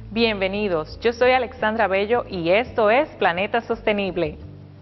Bienvenidos, yo soy Alexandra Bello y esto es Planeta Sostenible.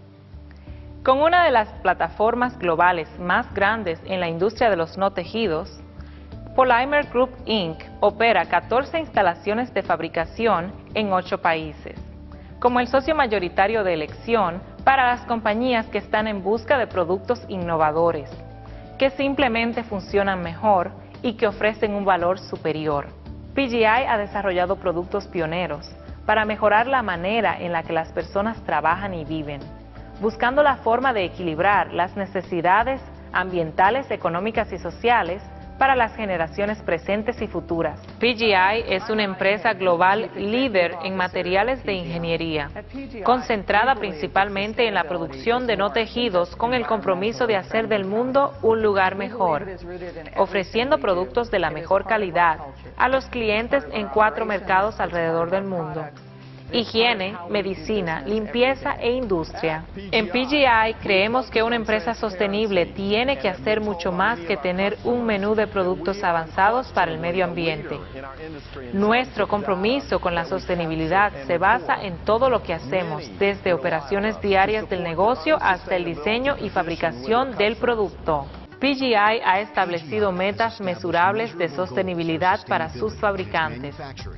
Con una de las plataformas globales más grandes en la industria de los no tejidos, Polymer Group Inc. opera 14 instalaciones de fabricación en 8 países, como el socio mayoritario de elección para las compañías que están en busca de productos innovadores, que simplemente funcionan mejor y que ofrecen un valor superior. PGI ha desarrollado productos pioneros para mejorar la manera en la que las personas trabajan y viven, buscando la forma de equilibrar las necesidades ambientales, económicas y sociales para las generaciones presentes y futuras. PGI es una empresa global líder en materiales de ingeniería, concentrada principalmente en la producción de no tejidos con el compromiso de hacer del mundo un lugar mejor, ofreciendo productos de la mejor calidad a los clientes en 4 mercados alrededor del mundo: higiene, medicina, limpieza e industria. En PGI creemos que una empresa sostenible tiene que hacer mucho más que tener un menú de productos avanzados para el medio ambiente. Nuestro compromiso con la sostenibilidad se basa en todo lo que hacemos, desde operaciones diarias del negocio hasta el diseño y fabricación del producto. PGI ha establecido metas mesurables de sostenibilidad para sus fabricantes: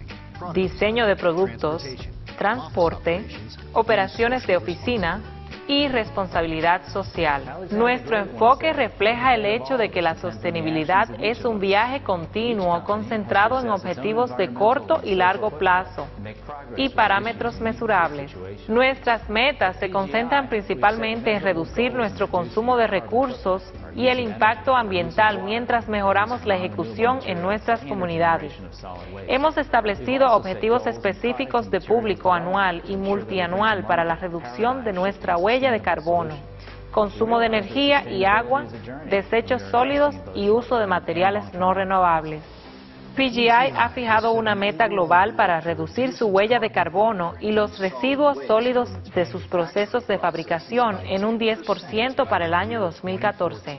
diseño de productos, transporte, operaciones de oficina y responsabilidad social. Nuestro enfoque refleja el hecho de que la sostenibilidad es un viaje continuo concentrado en objetivos de corto y largo plazo y parámetros mesurables. Nuestras metas se concentran principalmente en reducir nuestro consumo de recursos y el impacto ambiental mientras mejoramos la ejecución en nuestras comunidades. Hemos establecido objetivos específicos de público anual y multianual para la reducción de nuestra huella de carbono, consumo de energía y agua, desechos sólidos y uso de materiales no renovables. PGI ha fijado una meta global para reducir su huella de carbono y los residuos sólidos de sus procesos de fabricación en un 10% para el año 2014.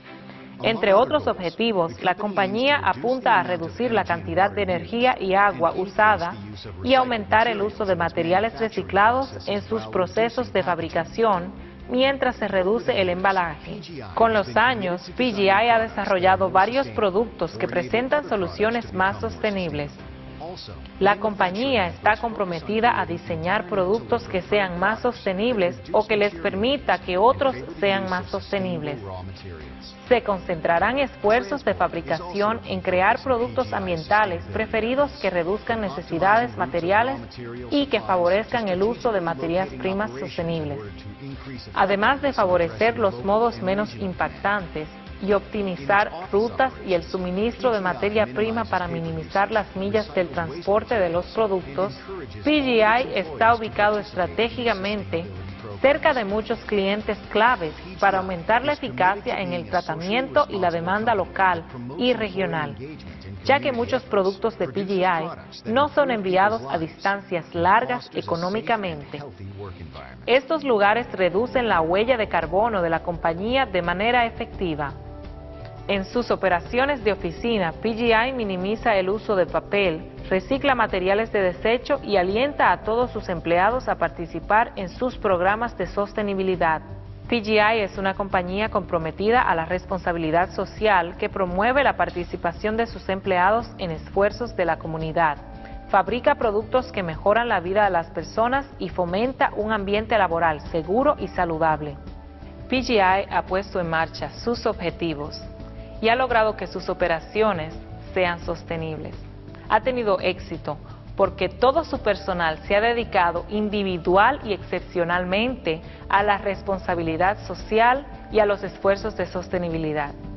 Entre otros objetivos, la compañía apunta a reducir la cantidad de energía y agua usada y aumentar el uso de materiales reciclados en sus procesos de fabricación mientras se reduce el embalaje. Con los años, PGI ha desarrollado varios productos que presentan soluciones más sostenibles. La compañía está comprometida a diseñar productos que sean más sostenibles o que les permita que otros sean más sostenibles. Se concentrarán esfuerzos de fabricación en crear productos ambientales preferidos que reduzcan necesidades materiales y que favorezcan el uso de materias primas sostenibles, además de favorecer los modos menos impactantes y optimizar rutas y el suministro de materia prima para minimizar las millas del transporte de los productos. PGI está ubicado estratégicamente cerca de muchos clientes claves para aumentar la eficacia en el tratamiento y la demanda local y regional, ya que muchos productos de PGI no son enviados a distancias largas económicamente. Estos lugares reducen la huella de carbono de la compañía de manera efectiva. En sus operaciones de oficina, PGI minimiza el uso de papel, recicla materiales de desecho y alienta a todos sus empleados a participar en sus programas de sostenibilidad. PGI es una compañía comprometida a la responsabilidad social que promueve la participación de sus empleados en esfuerzos de la comunidad, fabrica productos que mejoran la vida de las personas y fomenta un ambiente laboral seguro y saludable. PGI ha puesto en marcha sus objetivos y ha logrado que sus operaciones sean sostenibles. Ha tenido éxito porque todo su personal se ha dedicado individual y excepcionalmente a la responsabilidad social y a los esfuerzos de sostenibilidad.